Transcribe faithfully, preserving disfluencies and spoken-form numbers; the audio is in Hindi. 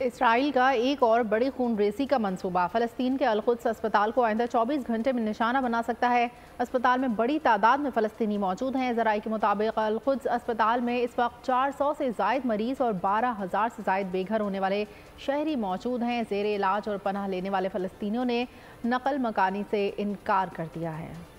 इसराइल का एक और बड़ी खून रेसी का मंसूबा फ़लस्तीन के अल-कुद्स अस्पताल को आइंदा चौबीस घंटे में निशाना बना सकता है। अस्पताल में बड़ी तादाद में फ़लस्तीनी मौजूद हैं। ज़राए के मुताबिक अल-कुद्स अस्पताल में इस वक्त चार सौ से ज़ायद मरीज़ और बारह हज़ार से ज़ायद बेघर होने वाले शहरी मौजूद हैं। ज़ेरे इलाज और पनाह लेने वाले फ़लस्तीनियों ने नकल मकानी से इनकार कर दिया है।